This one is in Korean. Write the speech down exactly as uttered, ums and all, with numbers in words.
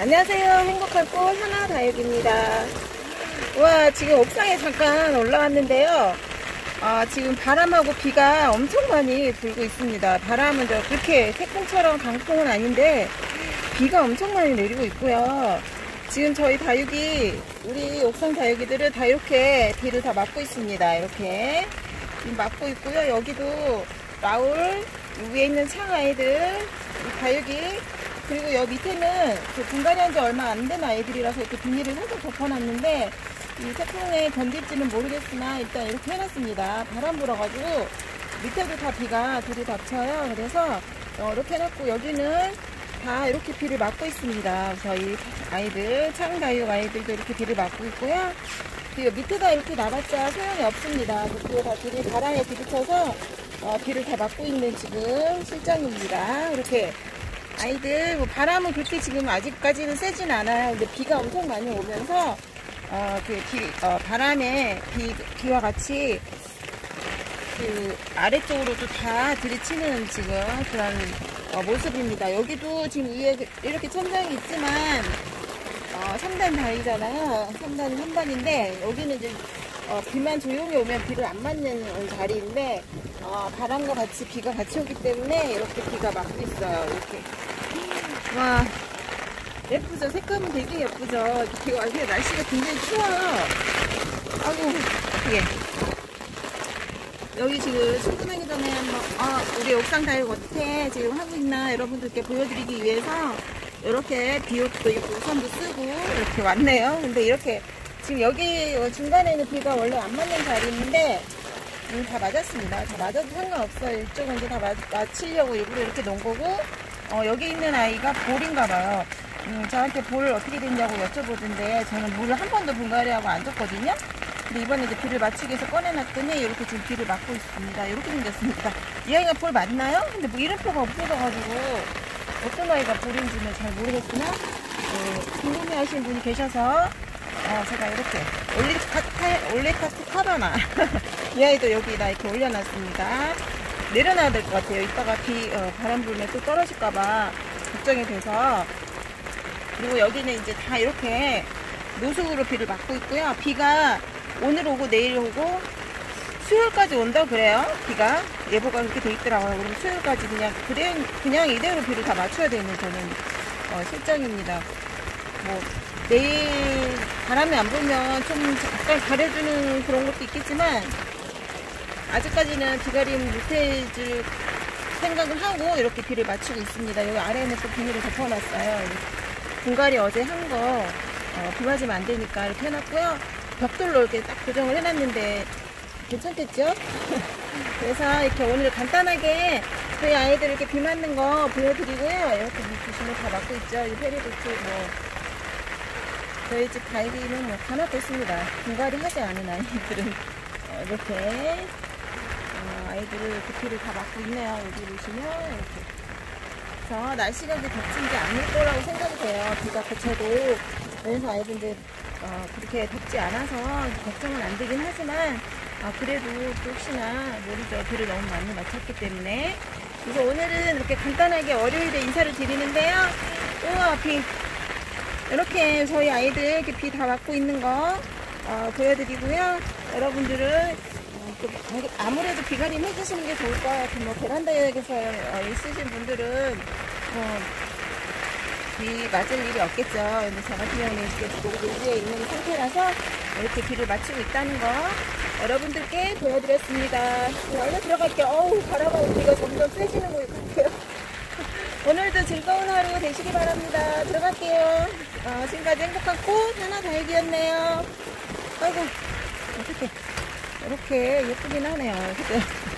안녕하세요. 행복한 꽃 하나다육입니다. 와, 지금 옥상에 잠깐 올라왔는데요. 아, 지금 바람하고 비가 엄청 많이 불고 있습니다. 바람은 저 그렇게 태풍처럼 강풍은 아닌데 비가 엄청 많이 내리고 있고요. 지금 저희 다육이, 우리 옥상 다육이들은 다 이렇게 비를 다 맞고 있습니다. 이렇게 지금 맞고 있고요. 여기도 라울, 위에 있는 창아이들, 다육이, 그리고 여기 밑에는 그 분갈이 한 지 얼마 안 된 아이들이라서 이렇게 비닐을 살짝 덮어놨는데 이 태풍에 견딜지는 모르겠으나 일단 이렇게 해놨습니다. 바람 불어가지고 밑에도 다 비가 들이닥쳐요. 그래서 어, 이렇게 해놨고 여기는 다 이렇게 비를 맞고 있습니다. 저희 아이들, 창다육 아이들도 이렇게 비를 맞고 있고요. 그리고 밑에다 이렇게 놔봤자 소용이 없습니다. 그리고 다 비를 바람에 부딪혀서 어, 비를 다 맞고 있는 지금 실정입니다. 이렇게 아이들, 뭐 바람은 그렇게 지금 아직까지는 세진 않아요. 근데 비가 엄청 많이 오면서 어, 그 비, 어, 바람에 비, 비와 같이 그 아래쪽으로도 다 들이치는 지금 그런 어, 모습입니다. 여기도 지금 위에 이렇게 천장이 있지만 어, 삼 단 다이잖아요. 삼 단 삼 단인데 여기는 이제 어, 비만 조용히 오면 비를 안 맞는 자리인데 어, 바람과 같이 비가 같이 오기 때문에 이렇게 비가 맞고 있어요. 이렇게. 와, 예쁘죠? 색감은 되게 예쁘죠? 비가 이렇게 날씨가 굉장히 추워요. 아이고, 예. 여기 지금 출근하기 전에 한번, 아, 우리 옥상 다육 어떻게 지금 하고 있나 여러분들께 보여드리기 위해서 이렇게 비옷도 입고 우산도 쓰고 이렇게 왔네요. 근데 이렇게 지금 여기 중간에는 비가 원래 안 맞는 자리인데 음, 다 맞았습니다. 다 맞아도 상관없어요. 이쪽은 이제 다 맞, 맞추려고 일부러 이렇게 놓은 거고 어, 여기 있는 아이가 볼인가 봐요. 음, 저한테 볼 어떻게 됐냐고 여쭤보던데 저는 물을 한 번도 분갈이하고 안 줬거든요. 근데 이번에 이제 비를 맞추기 위해서 꺼내놨더니 이렇게 지금 비를 맞고 있습니다. 이렇게 생겼습니다. 이 아이가 볼 맞나요? 근데 뭐 이름표가 없어져가지고 어떤 아이가 볼인지는 잘 모르겠으나 어, 궁금해 하시는 분이 계셔서 어, 제가 이렇게 올리카트, 올리카트 카바나 이 아이도 여기다 이렇게 올려놨습니다. 내려놔야 될 것 같아요. 이따가 비, 어, 바람 불면 또 떨어질까봐 걱정이 돼서. 그리고 여기는 이제 다 이렇게 노숙으로 비를 맞고 있고요. 비가 오늘 오고 내일 오고 수요일까지 온다 그래요. 비가 예보가 그렇게 돼 있더라고요. 그럼 수요일까지 그냥 그래, 그냥 이대로 비를 다 맞춰야 되는 저는 어, 실정입니다. 뭐 내일 바람이 안 불면 좀 약간 가려주는 그런 것도 있겠지만 아직까지는 비가림 못해줄 생각을 하고 이렇게 비를 맞추고 있습니다. 여기 아래에는 또 비닐을 덮어놨어요. 분갈이 어제 한 거 어, 비 맞으면 안 되니까 이렇게 해놨고요. 벽돌로 이렇게 딱 고정을 해놨는데 괜찮겠죠? 그래서 이렇게 오늘 간단하게 저희 아이들 이렇게 비 맞는 거 보여드리고요. 이렇게 보시면 다 맞고 있죠. 이 페리도트 뭐 저희 집 다육이는 뭐 다 맞고 있습니다. 분갈이 하지 않은 아이들은 어, 이렇게 어, 아이들을 이렇게 비를 다 맞고 있네요. 여기 보시면 이렇게. 그래서 날씨가 덥지 않을 거라고 생각이 돼요. 비가 그쳐도. 그래서 아이들들 어, 그렇게 덥지 않아서 걱정은 안 되긴 하지만 아, 그래도 또 혹시나 모르죠. 비를 너무 많이 맞췄기 때문에. 그래서 오늘은 이렇게 간단하게 월요일에 인사를 드리는데요. 우와, 비. 이렇게 저희 아이들 이렇게 비 다 맞고 있는 거 어, 보여드리고요. 여러분들은 어, 또 아무래도 비가림 해주시는 게 좋을 것 같아요. 뭐 베란다에서 어, 있으신 분들은 뭐 비 맞을 일이 없겠죠. 근데 저 같은 경우는 지금 노지에 있는 상태라서 이렇게 비를 맞추고 있다는 거 여러분들께 보여드렸습니다. 얼른 들어갈게요. 어우, 바람하고 비가 점점 세지는 것 같아요. 오늘도 즐거운 하루 되시기 바랍니다. 들어갈게요. 어, 지금까지 행복한 꽃 하나다육이었네요. 아이고, 어떡해. 이렇게 예쁘긴 하네요. 그죠?